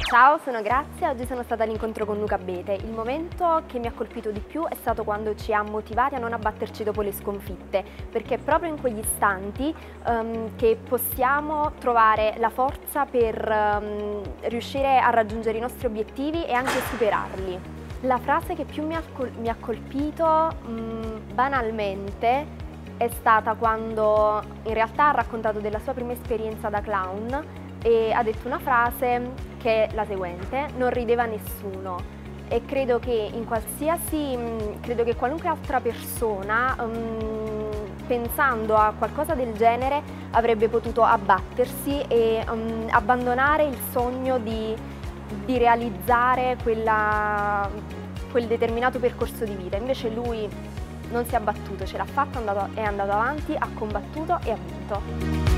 Ciao, sono Grazia, oggi sono stata all'incontro con Luca Abete. Il momento che mi ha colpito di più è stato quando ci ha motivati a non abbatterci dopo le sconfitte, perché è proprio in quegli istanti che possiamo trovare la forza per riuscire a raggiungere i nostri obiettivi e anche superarli. La frase che più mi ha colpito banalmente è stata quando in realtà ha raccontato della sua prima esperienza da clown e ha detto una frase che è la seguente: non rideva nessuno. E credo che credo che qualunque altra persona pensando a qualcosa del genere avrebbe potuto abbattersi e abbandonare il sogno di realizzare quel determinato percorso di vita. Invece lui non si è abbattuto, ce l'ha fatta, è andato avanti, ha combattuto e ha vinto.